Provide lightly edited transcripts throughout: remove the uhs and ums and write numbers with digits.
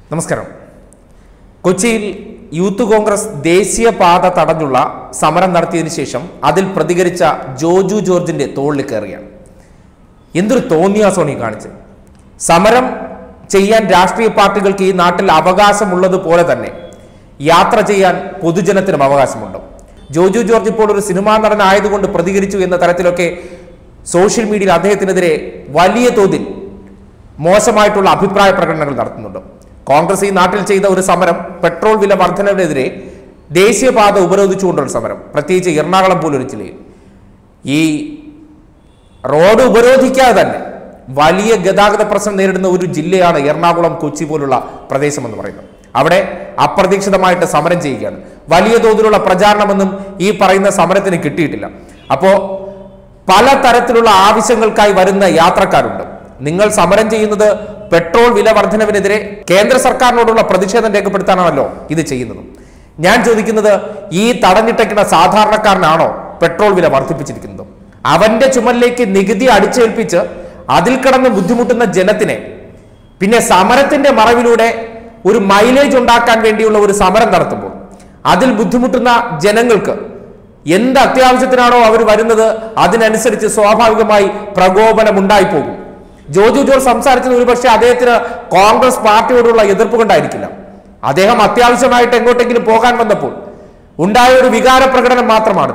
നമസ്കാരം. കൊച്ചിയിൽ യൂത്ത് കോൺഗ്രസ് ദേശീയ പാത തടഞ്ഞുള്ള സമരം നടത്തിയതിനു ശേഷം അതിൽ പ്രതികരിച്ച ജോജു ജോർജിന്റെ തോളിൽ കയറുകയാണ്. എന്തൊരു തോന്നിയാസമാണ് ഈ കാണിച്ചത്. സമരം ചെയ്യാൻ രാഷ്ട്രീയ പാർട്ടികൾക്ക് ഈ നാട്ടിൽ അവകാശമുള്ളതുപോലെ തന്നെ യാത്ര ചെയ്യാൻ പൊതുജനത്തിനും അവകാശമുണ്ട്. ജോജു ജോർജ് ഇപ്പോൾ ഒരു സിനിമാ നടനായതുകൊണ്ട് പ്രതികരിച്ചു എന്ന തരത്തിലൊക്കെ സോഷ്യൽ മീഡിയയിൽ അദ്ദേഹത്തിനെതിരെ വലിയ തോതിൽ മോശമായിട്ടുള്ള അഭിപ്രായ പ്രകടനങ്ങൾ നടത്തുന്നുണ്ട്. കോൺഗ്രസ് ഈ നാട്ടിൽ ചെയ്ത ഒരു സമരം, പെട്രോൾ വില വർധനവിനെതിരെ ദേശീയപാത ഉപരോധിച്ചുകൊണ്ടുള്ള സമരം, പ്രത്യേകിച്ച് എറണാകുളം പോലൊരു ജില്ലയിൽ ഈ റോഡ് ഉപരോധിക്കാതെ തന്നെ വലിയ ഗതാഗത പ്രശ്നം നേരിടുന്ന ഒരു ജില്ലയാണ് എറണാകുളം, കൊച്ചി പോലുള്ള പ്രദേശം എന്ന് പറയുന്നത്. അവിടെ അപ്രതീക്ഷിതമായിട്ട് സമരം ചെയ്യുകയാണ്. വലിയ തോതിലുള്ള പ്രചാരണമൊന്നും ഈ പറയുന്ന സമരത്തിന് കിട്ടിയിട്ടില്ല. അപ്പോൾ പലതരത്തിലുള്ള ആവശ്യങ്ങൾക്കായി വരുന്ന യാത്രക്കാരുണ്ട്. നിങ്ങൾ സമരം ചെയ്യുന്നത് പെട്രോൾ വില വർധനവിനെതിരെ കേന്ദ്ര സർക്കാരിനോടുള്ള പ്രതിഷേധം രേഖപ്പെടുത്താനാണല്ലോ ഇത് ചെയ്യുന്നത്. ഞാൻ ചോദിക്കുന്നത്, ഈ തടഞ്ഞിട്ടേക്കുന്ന സാധാരണക്കാരനാണോ പെട്രോൾ വില വർദ്ധിപ്പിച്ചിരിക്കുന്നത്? അവന്റെ ചുമലിലേക്ക് നികുതി അടിച്ചേൽപ്പിച്ച് അതിൽ കിടന്ന് ബുദ്ധിമുട്ടുന്ന ജനത്തിനെ പിന്നെ സമരത്തിന്റെ മറവിലൂടെ ഒരു മൈലേജ് ഉണ്ടാക്കാൻ വേണ്ടിയുള്ള ഒരു സമരം നടത്തുമ്പോൾ അതിൽ ബുദ്ധിമുട്ടുന്ന ജനങ്ങൾക്ക് എന്ത് അത്യാവശ്യത്തിനാണോ അവർ വരുന്നത് അതിനനുസരിച്ച് സ്വാഭാവികമായി പ്രകോപനം ഉണ്ടായിപ്പോകും. ജോജു ജോർജ് സംസാരിച്ചത് ഒരുപക്ഷെ അദ്ദേഹത്തിന് കോൺഗ്രസ് പാർട്ടിയോടുള്ള എതിർപ്പ് കൊണ്ടായിരിക്കില്ല. അദ്ദേഹം അത്യാവശ്യമായിട്ട് എങ്ങോട്ടെങ്കിലും പോകാൻ വന്നപ്പോൾ ഉണ്ടായ ഒരു വികാര പ്രകടനം മാത്രമാണ്.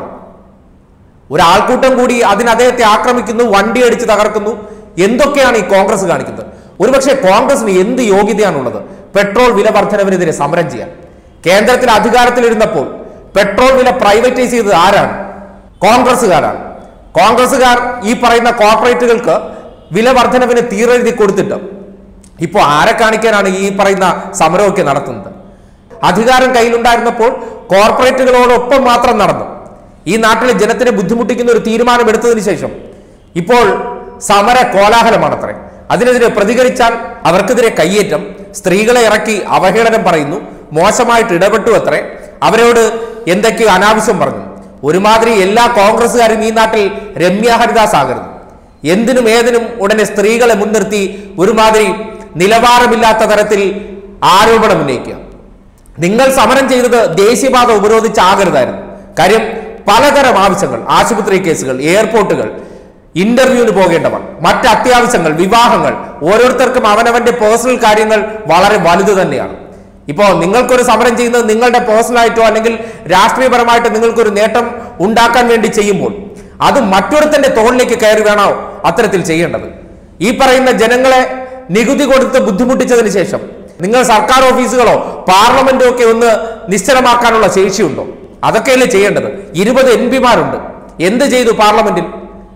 ഒരാൾക്കൂട്ടം കൂടി അതിന് അദ്ദേഹത്തെ ആക്രമിക്കുന്നു, വണ്ടി അടിച്ച് തകർക്കുന്നു. എന്തൊക്കെയാണ് ഈ കോൺഗ്രസ് കാണിക്കുന്നത്? ഒരുപക്ഷെ കോൺഗ്രസിന് എന്ത് യോഗ്യതയാണുള്ളത് പെട്രോൾ വില വർധനവിനെതിരെ സമരം ചെയ്യാൻ? കേന്ദ്രത്തിൽ അധികാരത്തിലിരുന്നപ്പോൾ പെട്രോൾ വില പ്രൈവറ്റൈസ് ചെയ്തത് ആരാണ്? കോൺഗ്രസ്സുകാരാണ്. കോൺഗ്രസ്സുകാർ ഈ പറയുന്ന കോർപ്പറേറ്റുകൾക്ക് വില വർധനവിന് തീരെഴുതി കൊടുത്തിട്ട് ഇപ്പോൾ ആരെ കാണിക്കാനാണ് ഈ പറയുന്ന സമരമൊക്കെ നടത്തുന്നത്? അധികാരം കയ്യിലുണ്ടായിരുന്നപ്പോൾ കോർപ്പറേറ്റുകളോടൊപ്പം മാത്രം നടന്നു ഈ നാട്ടിലെ ജനത്തിനെ ബുദ്ധിമുട്ടിക്കുന്ന ഒരു തീരുമാനം എടുത്തതിന് ശേഷം ഇപ്പോൾ സമര കോലാഹലമാണത്രേ. അതിനെതിരെ പ്രതികരിച്ചാൽ അവർക്കെതിരെ കയ്യേറ്റം, സ്ത്രീകളെ ഇറക്കി അവഹേളനം പറയുന്നു, മോശമായിട്ട് ഇടപെട്ടു അത്രേ, അവരോട് എന്തൊക്കെയോ അനാവശ്യം പറഞ്ഞു. ഒരുമാതിരി എല്ലാ കോൺഗ്രസ്സുകാരും ഈ നാട്ടിൽ രമ്യ ഹരിദാസ് ആകരുത്. എന്തിനും ഏതിനും ഉടനെ സ്ത്രീകളെ മുൻനിർത്തി ഒരുമാതിരി നിലവാരമില്ലാത്ത തരത്തിൽ ആരോപണം ഉന്നയിക്കുക. നിങ്ങൾ സമരം ചെയ്തത് ദേശീയപാത ഉപരോധിച്ചാകരുതായിരുന്നു. കാര്യം പലതരം ആവശ്യങ്ങൾ, ആശുപത്രി കേസുകൾ, എയർപോർട്ടുകൾ, ഇന്റർവ്യൂവിന് പോകേണ്ടവർ, മറ്റ് അത്യാവശ്യങ്ങൾ, വിവാഹങ്ങൾ, ഓരോരുത്തർക്കും അവനവന്റെ പേഴ്സണൽ കാര്യങ്ങൾ വളരെ വലുത് തന്നെയാണ്. ഇപ്പോൾ നിങ്ങൾക്കൊരു സമരം ചെയ്യുന്നത് നിങ്ങളുടെ പേഴ്സണലായിട്ടോ അല്ലെങ്കിൽ രാഷ്ട്രീയപരമായിട്ടോ നിങ്ങൾക്കൊരു നേട്ടം ഉണ്ടാക്കാൻ വേണ്ടി ചെയ്യുമ്പോൾ അത് മറ്റൊരുത്തന്റെ തോളിലേക്ക് കയറി വേണോ അത്തരത്തിൽ ചെയ്യേണ്ടത്? ഈ പറയുന്ന ജനങ്ങളെ നികുതി കൊടുത്ത് ബുദ്ധിമുട്ടിച്ചതിന് ശേഷം നിങ്ങൾ സർക്കാർ ഓഫീസുകളോ പാർലമെന്റോ ഒക്കെ ഒന്ന് നിശ്ചലമാക്കാനുള്ള ശേഷിയുണ്ടോ? അതൊക്കെയല്ലേ ചെയ്യേണ്ടത്? 20 MP-മാരുണ്ട്. എന്ത് ചെയ്തു പാർലമെന്റിൽ?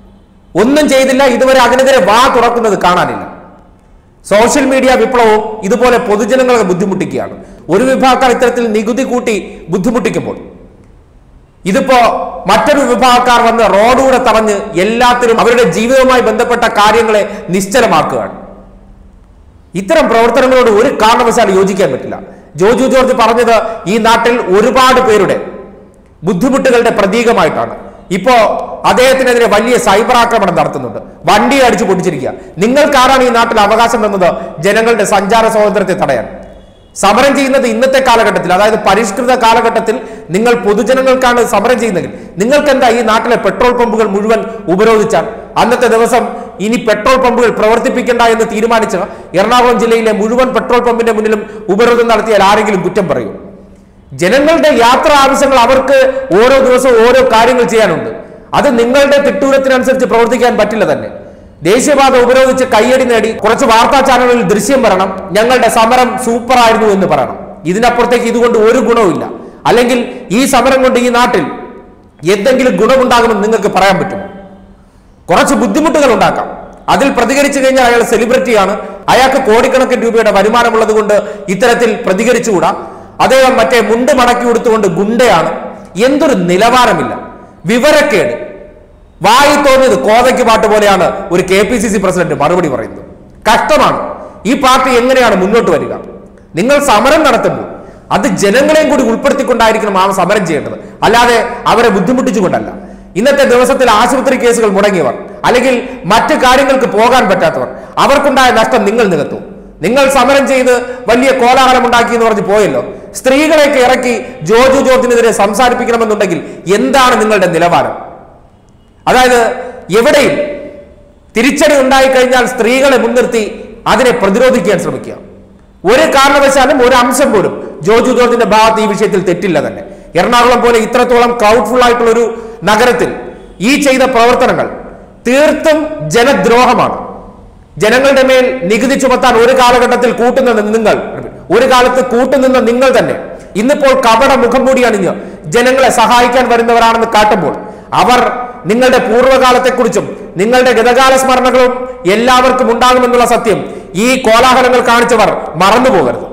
ഒന്നും ചെയ്തില്ല. ഇതുവരെ അതിനെതിരെ വാ തുറക്കുന്നത് കാണാനില്ല. സോഷ്യൽ മീഡിയ വിപ്ലവവും ഇതുപോലെ പൊതുജനങ്ങളെ ബുദ്ധിമുട്ടിക്കുകയാണ്. ഒരു വിഭാഗക്കാർ ഇത്തരത്തിൽ നികുതി കൂട്ടി ബുദ്ധിമുട്ടിക്കുമ്പോൾ ഇതിപ്പോ മറ്റൊരു വിഭാഗക്കാർ വന്ന് റോഡൂടെ തടഞ്ഞ് എല്ലാത്തിനും അവരുടെ ജീവിതവുമായി ബന്ധപ്പെട്ട കാര്യങ്ങളെ നിശ്ചലമാക്കുകയാണ്. ഇത്തരം പ്രവർത്തനങ്ങളോട് ഒരു കാരണവശാലും യോജിക്കാൻ പറ്റില്ല. ജോജു ജോർജ് പറഞ്ഞത് ഈ നാട്ടിൽ ഒരുപാട് പേരുടെ ബുദ്ധിമുട്ടുകളുടെ പ്രതീകമായിട്ടാണ്. ഇപ്പോ അദ്ദേഹത്തിനെതിരെ വലിയ സൈബർ ആക്രമണം നടത്തുന്നുണ്ട്, വണ്ടി അടിച്ചു പൊട്ടിച്ചിരിക്കുക. നിങ്ങൾക്കാരാണ് ഈ നാട്ടിൽ അവകാശം എന്നത് ജനങ്ങളുടെ സഞ്ചാര സ്വാതന്ത്ര്യത്തെ തടയാൻ? സമരം ചെയ്യുന്നത് ഇന്നത്തെ കാലഘട്ടത്തിൽ, അതായത് പരിഷ്കൃത കാലഘട്ടത്തിൽ നിങ്ങൾ പൊതുജനങ്ങൾക്കാണ് സമരം ചെയ്യുന്നതെങ്കിൽ നിങ്ങൾക്ക് എന്താ ഈ നാട്ടിലെ പെട്രോൾ പമ്പുകൾ മുഴുവൻ ഉപരോധിച്ചാൽ? അന്നത്തെ ദിവസം ഇനി പെട്രോൾ പമ്പുകൾ പ്രവർത്തിപ്പിക്കേണ്ട എന്ന് തീരുമാനിച്ച എറണാകുളം ജില്ലയിലെ മുഴുവൻ പെട്രോൾ പമ്പിന്റെ മുന്നിലും ഉപരോധം നടത്തിയാൽ ആരെങ്കിലും കുറ്റം പറയൂ? ജനങ്ങളുടെ യാത്രാ ആവശ്യങ്ങൾ, അവർക്ക് ഓരോ ദിവസവും ഓരോ കാര്യങ്ങൾ ചെയ്യാനുണ്ട്. അത് നിങ്ങളുടെ തിട്ടൂരത്തിനനുസരിച്ച് പ്രവർത്തിക്കാൻ പറ്റില്ല തന്നെ. ദേശീയപാത ഉപരോധിച്ച് കയ്യടി നേടി കുറച്ച് വാർത്താ ചാനലുകളിൽ ദൃശ്യം വരണം, ഞങ്ങളുടെ സമരം സൂപ്പറായിരുന്നു എന്ന് പറയണം. ഇതിനപ്പുറത്തേക്ക് ഇതുകൊണ്ട് ഒരു ഗുണവുമില്ല. അല്ലെങ്കിൽ ഈ സമരം കൊണ്ട് ഈ നാട്ടിൽ എന്തെങ്കിലും ഗുണമുണ്ടാകുമെന്ന് നിങ്ങൾക്ക് പറയാൻ പറ്റുമോ? കുറച്ച് ബുദ്ധിമുട്ടുകൾ ഉണ്ടാക്കാം. അതിൽ പ്രതികരിച്ചു കഴിഞ്ഞാൽ അയാൾ സെലിബ്രിറ്റിയാണ്, അയാൾക്ക് കോടിക്കണക്കിന് രൂപയുടെ വരുമാനമുള്ളത് കൊണ്ട് ഇത്തരത്തിൽ പ്രതികരിച്ചുകൂടാ. അദ്ദേഹം മറ്റേ മുണ്ട് മടക്കി കൊടുത്തുകൊണ്ട് ഗുണ്ടയാണ്. എന്തൊരു നിലവാരമില്ല, വിവരക്കേട്, വായി തോന്നിയത് കോതയ്ക്ക് പാട്ട് പോലെയാണ് ഒരു KPCC പ്രസിഡന്റ് മറുപടി പറയുന്നത്. കഷ്ടമാണ്. ഈ പാർട്ടി എങ്ങനെയാണ് മുന്നോട്ട് വരിക? നിങ്ങൾ സമരം നടത്തുമ്പോൾ അത് ജനങ്ങളെയും കൂടി ഉൾപ്പെടുത്തിക്കൊണ്ടായിരിക്കണം ആ സമരം ചെയ്യേണ്ടത്, അല്ലാതെ അവരെ ബുദ്ധിമുട്ടിച്ചുകൊണ്ടല്ല. ഇന്നത്തെ ദിവസത്തിൽ ആശുപത്രി കേസുകൾ മുടങ്ങിയവർ അല്ലെങ്കിൽ മറ്റു കാര്യങ്ങൾക്ക് പോകാൻ പറ്റാത്തവർ, അവർക്കുണ്ടായ നഷ്ടം നിങ്ങൾ നികത്തും. നിങ്ങൾ സമരം ചെയ്ത് വലിയ കോലാഹലം ഉണ്ടാക്കി എന്ന് പറഞ്ഞ് പോയല്ലോ. സ്ത്രീകളെയൊക്കെ ഇറക്കി ജോജു ജോർജിനെതിരെ സംസാരിപ്പിക്കണമെന്നുണ്ടെങ്കിൽ എന്താണ് നിങ്ങളുടെ നിലവാരം? അതായത് എവിടെയും തിരിച്ചടി ഉണ്ടായിക്കഴിഞ്ഞാൽ സ്ത്രീകളെ മുൻനിർത്തി അതിനെ പ്രതിരോധിക്കാൻ ശ്രമിക്കുക. ഒരു കാരണവശാലും ഒരു അംശം പോലും ജോജു ജോർജിന്റെ ഭാഗത്ത് ഈ വിഷയത്തിൽ തെറ്റില്ല തന്നെ. എറണാകുളം പോലെ ഇത്രത്തോളം ക്രൗഡ്ഫുൾ ആയിട്ടുള്ള ഒരു നഗരത്തിൽ ഈ ചെയ്ത പ്രവർത്തനങ്ങൾ തീർത്തും ജനദ്രോഹമാണ്. ജനങ്ങളുടെ മേൽ നികുതി ചുമത്താൻ ഒരു കാലഘട്ടത്തിൽ കൂട്ടുനിന്ന നിങ്ങൾ തന്നെ ഇന്നിപ്പോൾ കപട മുഖം മൂടി അണിഞ്ഞ് ജനങ്ങളെ സഹായിക്കാൻ വരുന്നവരാണെന്ന് കാട്ടുമ്പോൾ അവർ നിങ്ങളുടെ പൂർവ്വകാലത്തെക്കുറിച്ചും നിങ്ങളുടെ ഗതകാല സ്മരണകളും എല്ലാവർക്കും ഉണ്ടാകുമെന്നുള്ള സത്യം ഈ കോലാഹലങ്ങൾ കാണിച്ചവർ മറന്നുപോകരുത്.